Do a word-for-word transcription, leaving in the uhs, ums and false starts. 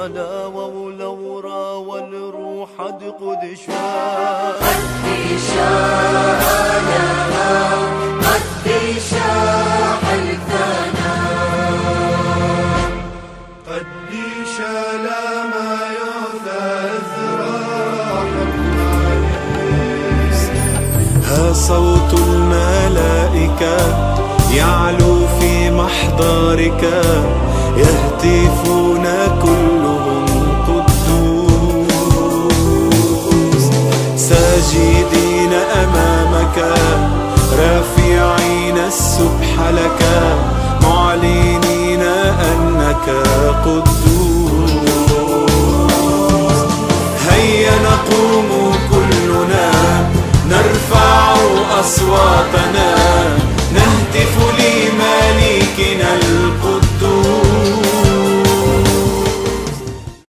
على وولورا والروح قدشا قديشا لها قديشا حلفانا قديشا لما يثاثرا ها صوت الملائكة يعلو في محضرك يهتفون كلهم قدوس ساجدين أمامك رافعين السبح لك معلنين أنك قدوس